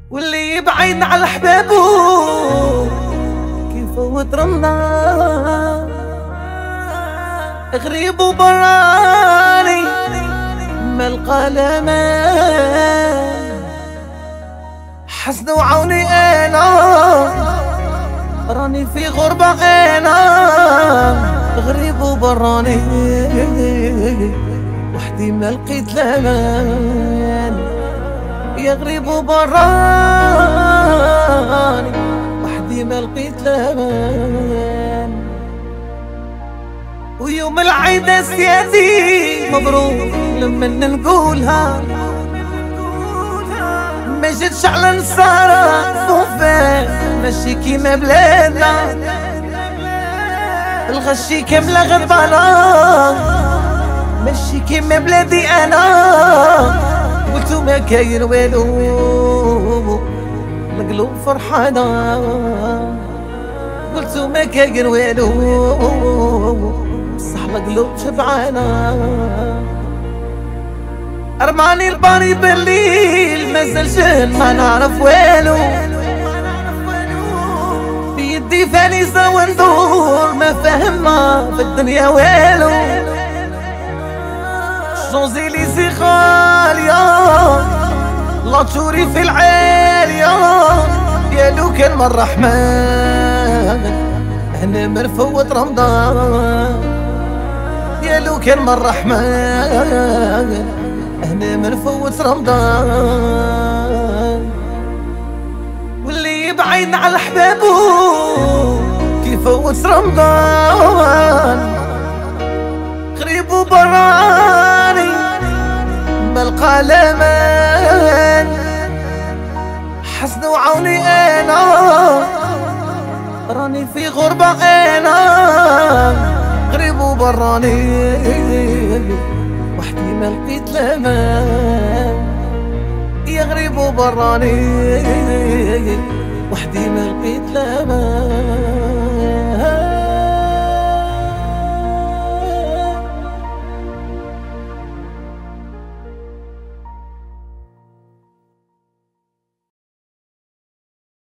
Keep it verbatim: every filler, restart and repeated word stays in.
واللي يبعد على حبابه كيف وترمنا غريب وبراني ما القى الامان حسن وعوني انا راني في غربة انا غريب وبراني وحدي ما لقيت الامان يا غريب وبراني وحدي ما لقيت الامان ويوم العيد سيادي مبروك لما نقولها ما جيتش على نصارى فوفا ماشي كيما بلادنا الغشي كاملة غضبانة ماشي كيما بلادي انا قلتو ما كاين والو القلوب فرحانة قلتو ما كاين والو بصح القلوب شبعانة رماني الباري بالليل مازال جهل ما نعرف والو بيدي فانيسة وندور ما فهمنا في الدنيا والو شونزيليزي خالية لا تشوري في العالية يا لو كان من الرحمن انا مرفوت رمضان يا لو كان من الرحمن انا مرفوت رمضان واللي يبعد على حبابه كيفوت رمضان غريب وبراني ملقى الامان حسن وعوني انا راني في غربة انا غريب وبراني وحدي ما لقيت الامان يا غريب وبراني وحدي ما لقيت الامان.